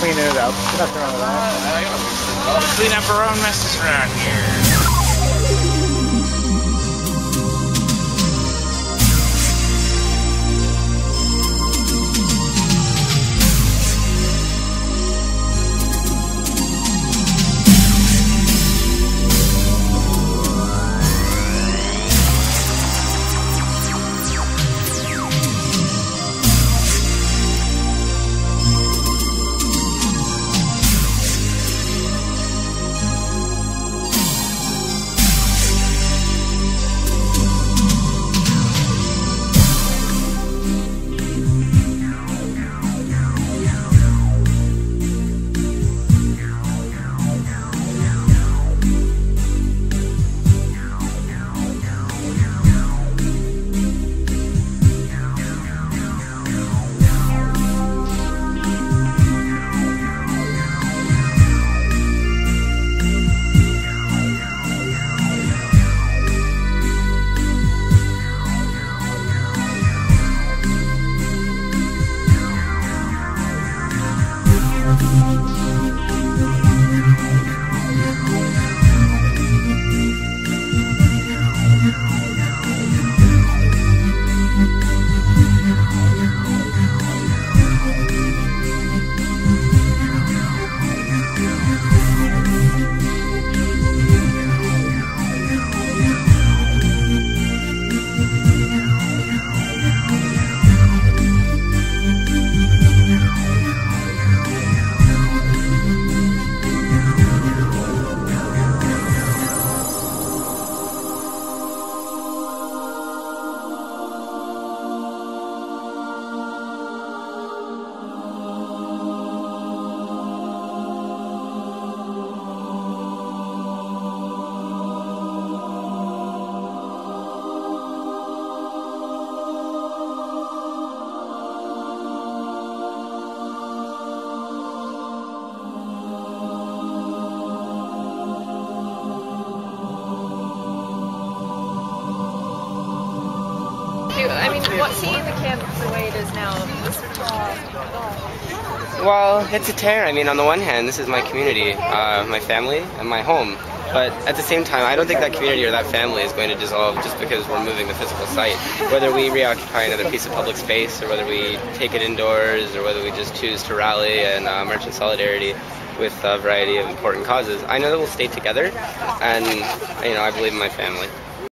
cleaning it up. Nothing wrong with that. Clean up our own messes around here. I mean, what seeing the camp the way it is now? Well, it's a tear. I mean, on the one hand, this is my community, my family, and my home. But at the same time, I don't think that community or that family is going to dissolve just because we're moving the physical site. Whether we reoccupy another piece of public space, or whether we take it indoors, or whether we just choose to rally and march in solidarity with a variety of important causes, I know that we'll stay together, and I believe in my family.